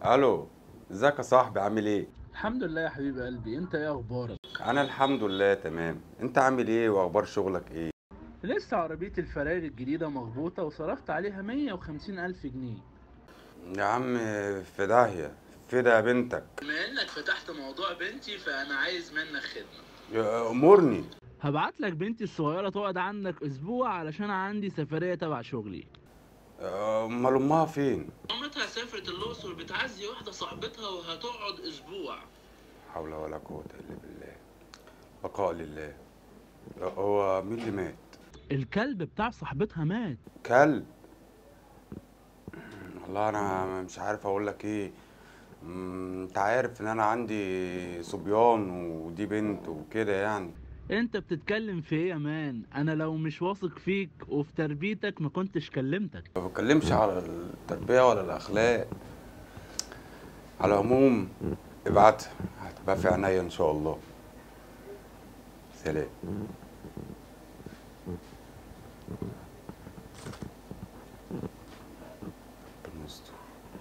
الو. ازيك يا صاحبي؟ عامل ايه؟ الحمد لله يا حبيب قلبي، انت ايه اخبارك؟ انا الحمد لله تمام. انت عامل ايه واخبار شغلك ايه؟ لسه عربية الفراري الجديدة مظبوطة وصرفت عليها 150 ألف جنيه. يا عم في داهية. في ده بنتك. بما انك فتحت موضوع بنتي فانا عايز منك خدمة. امورني. هبعت لك بنتي الصغيرة تقعد عندك اسبوع علشان عندي سفرية تبع شغلي. امال امها فين؟ مامتها سافرت الاقصر بتعزي واحدة صاحبتها وهتقعد اسبوع. حول ولا قوة الا بالله. بقاء لله. هو مين اللي مات؟ الكلب بتاع صاحبتها مات. كلب؟ والله انا مش عارف اقول لك ايه. انت عارف ان انا عندي صبيان ودي بنت وكده يعني. انت بتتكلم في ايه يا مان؟ انا لو مش واثق فيك وفي تربيتك ما كنتش كلمتك. ما بتكلمش على التربية ولا الاخلاق. على العموم ابعتها، هتبقى في عينيا ان شاء الله. سلام. بالمستر.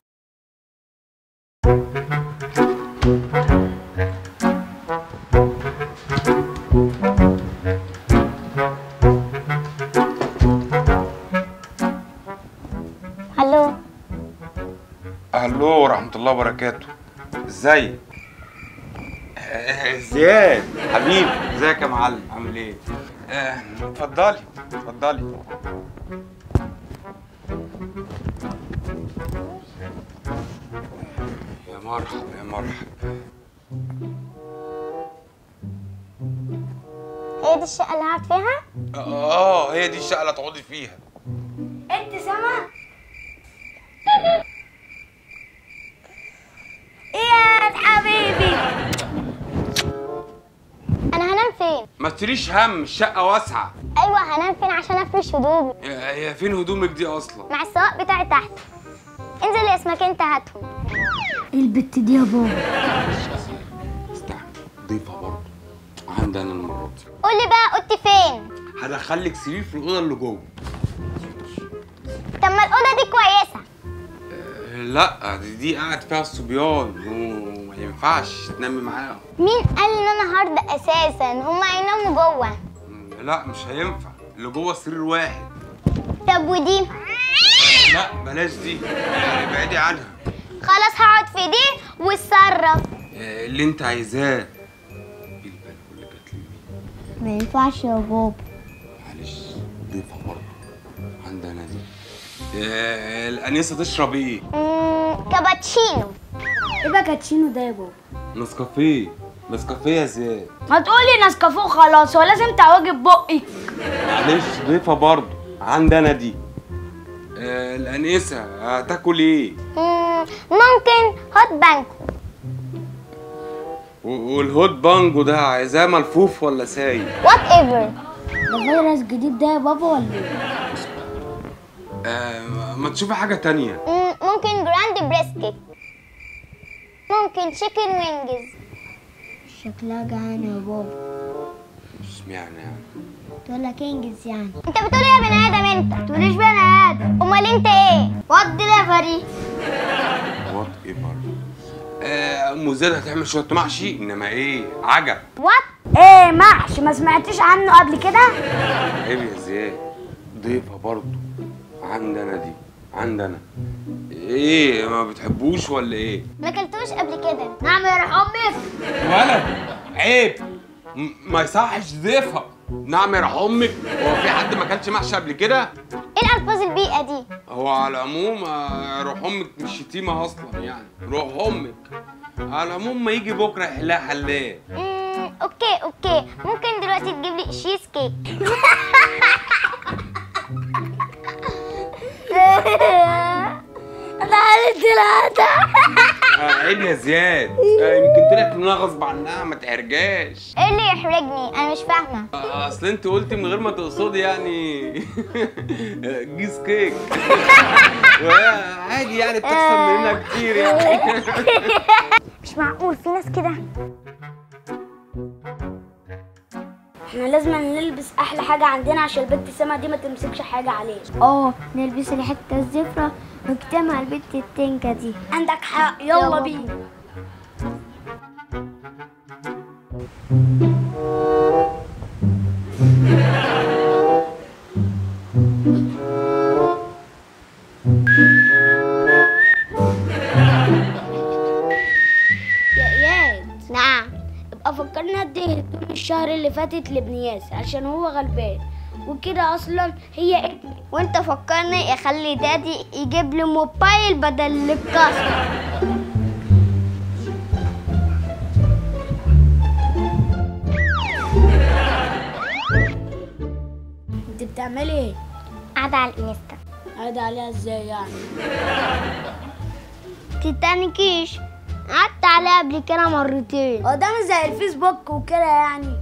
الو. الو ورحمة الله وبركاته. ازاي؟ زياد حبيبي، ازيك يا معلم؟ عامل ايه؟ اتفضلي اتفضلي. يا مرحبا يا مرحبا. هي دي الشقة اللي قاعد فيها؟ هي دي الشقة اللي هتقعدي فيها. انت سما؟ اياد حبيبي، انا هنام فين؟ ما تشيليش هم، الشقة واسعة. ايوه هنام فين عشان افرش هدومي؟ هي فين هدومك دي اصلا؟ مع السواق بتاعي تحت. انزل يا اسمك انت هاتهم. ايه البت دي يا بابا؟ استحمل، ضيفها برضه. عندي انا المرة دي. قولي بقى اوضتي فين؟ هدخلك سرير في الأوضة اللي جوه. طب ما الاوضه دي كويسه. لا دي قاعد فيها الصبيان وما ينفعش تنامي معاهم. مين قال ان انا هرضى اساسا؟ هما هيناموا جوه. لا مش هينفع، اللي جوه سرير واحد. طب ودي؟ لا بلاش دي، يعني بعيدي عنها. خلاص هقعد في دي واتصرف. اللي انت عايزاه. ايه البلوه اللي جات لي دي؟ ما ينفعش يا بابا. معلش ضيفها برضه. عندنا دي. الأنسة تشرب ايه؟ كابتشينو. ايه بقى كاتشينو ده يا بابا؟ نسكافيه. نسكافيه يا زياد. ما تقولي نسكافيه خلاص، هو لازم تعوجي ببقك؟ معلش ضيفها برضه. عندنا دي. الأنسة هتاكل ايه؟ ممكن هوت بانكو. والهوت بانجو ده عايزاه ملفوف ولا سايب؟ وات ايفر. ده فيروس جديد ده يا بابا ولا ايه؟ ما تشوفي حاجة تانية. ممكن جراند بريسكت. ممكن تشيكن وينجز. شكلها جعانة يا بابا. اشمعنى يعني؟ تقول لك انجز يعني. انت بتقول ايه يا بني ادم انت؟ تقوليش بني ادم. امال انت ايه؟ وات دليفري. وات ايفر. ام زياد هتعمل شوية محشي، انما ايه؟ عجب. وات؟ ايه محشي؟ ما سمعتيش عنه قبل كده؟ عيب يا زياد. ضيفها برضه. عندنا دي. عندنا. ايه ما بتحبوش ولا ايه؟ ما اكلتوش قبل كده. نعم يا روح امك. ولد عيب. ما يصحش ضيفها. نعم يا راح امك. هو في حد ما اكلش محشي قبل كده؟ ايه الالفاظ البيئه دي؟ هو على العموم روح امك مش شتيمه اصلا يعني. روح امك. على العموم ما يجي بكره يحلها حلاه. اوكي ممكن دلوقتي تجيب لي شيز كيك. انا عرفت العادة. عيب يا زياد. يمكن طلعت منها غصب عنها، ما تحرجاش. ايه اللي يحرجني؟ انا مش فاهمه. اصل انت قلتي من غير ما تقصدي يعني. جيز كيك. عادي يعني، بتحصل مننا كتير يعني. مش معقول في ناس كده. احنا لازم نلبس احلى حاجه عندنا عشان البت سما دي ما تمسكش حاجه علينا. نلبس الحته الزفره ونجتمع البت التنكه دي. عندك حق، يلا بينا. نعم. ابقى فكرنا ادي هدوم الشهر اللي فاتت لابن ياسر عشان هو غلبان وكده، اصلا هي ابني. وانت فكرني اخلي دادي يجيب لي موبايل بدل الكسر. انت بتعملي ايه؟ قاعدة على الانستا. قاعدة عليها ازاي يعني؟ تتانكيش، قعدت عليها قبل كده مرتين. ده مش زي الفيسبوك وكده يعني.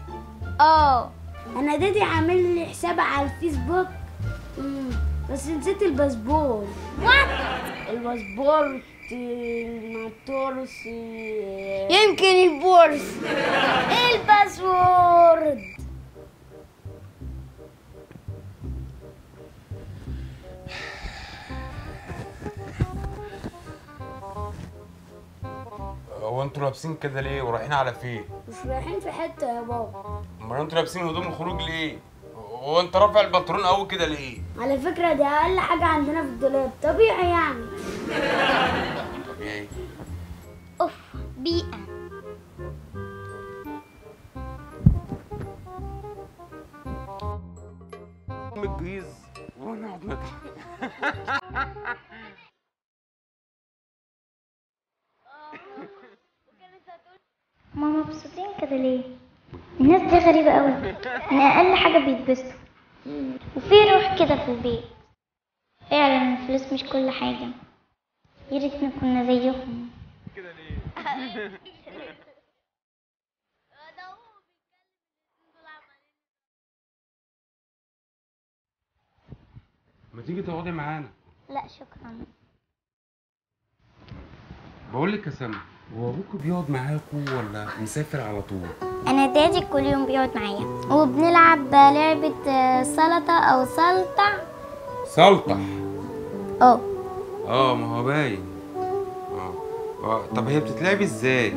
انا دادي عامل لي حساب على الفيسبوك. بس نسيت الباسبور. وات؟ الباسبور الماتورس. يمكن البورس. الباسورد. هو انتوا لابسين كده ليه ورايحين على فين؟ مش رايحين في حته يا بابا. امال انتوا لابسين هدوم الخروج ليه؟ هو انت رافع البنطلون قوي كده ليه؟ على فكره دي اقل حاجه عندنا في الدولاب، طبيعي يعني. طبيعي. اوف بيئة. الجيز ونقعد نضحك. هما مبسوطين كده ليه؟ الناس دي غريبة قوي، ان اقل حاجة بيتبسطوا وفي روح كده في البيت. فعلا الفلوس مش كل حاجة، يا ريتنا كنا زيهم. كده ليه؟ ما تيجي تقعدي معانا؟ لا شكرا. بقول لك يا سما، هو ابوكوا بيقعد معاكوا ولا مسافر على طول؟ انا دادي كل يوم بيقعد معايا وبنلعب لعبة سلطة او سلطع. سلطح. ما هو باين. طب هي بتتلعب ازاي؟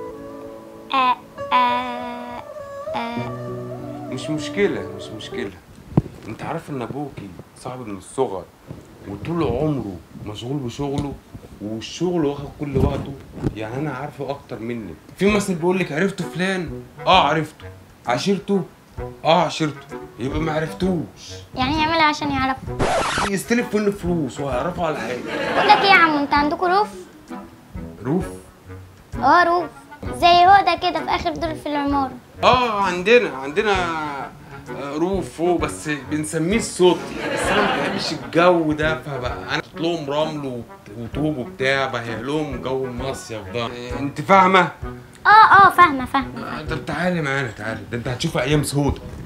مش مشكلة. انت عارف ان ابوكي صاحبي من الصغر وطول عمره مشغول بشغله والشغل واخد كل وقته، يعني انا عارفه اكتر منك. في مثل بيقول لك عرفت فلان؟ عرفته. عشرته؟ عشرته. يبقى ما عرفتوش. يعني يعملها عشان يعرفوا يستلف منه فلوس وهيعرفوا على حاجه. بقول لك ايه يا عم، انت عندكم روف؟ روف؟ روف زي هدى كده في اخر دور في العمارة. عندنا روف فوق بس بنسميه الصوتي، بس انا ما بحبش الجو ده، فبقى انا لهم رمل وطوب وبتاع، بهيئ لهم جو المصيف ده. انت فاهمه؟ فاهمة. طب تعالي معانا، تعالي، ده انت هتشوفي ايام سودة.